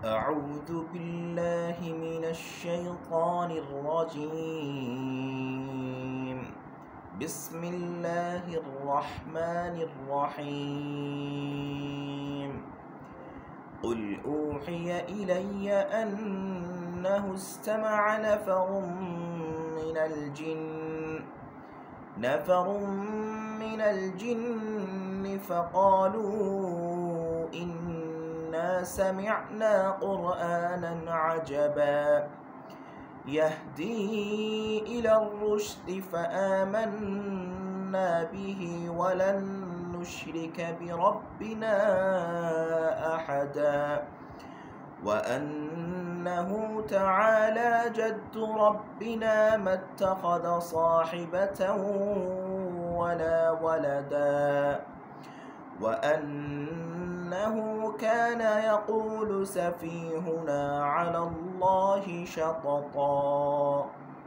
أعوذ بالله من الشيطان الرجيم. بسم الله الرحمن الرحيم. قل أوحي إلي أنه استمع نفر من الجن فقالوا إنا سمعنا قرآنا عجبا يهدي إلى الرشد فآمنا به ولن نشرك بربنا أحدا وأنه تعالى جد ربنا ما اتخذ صاحبة ولا ولدا وأنه كان يقول سفيهنا على الله شططا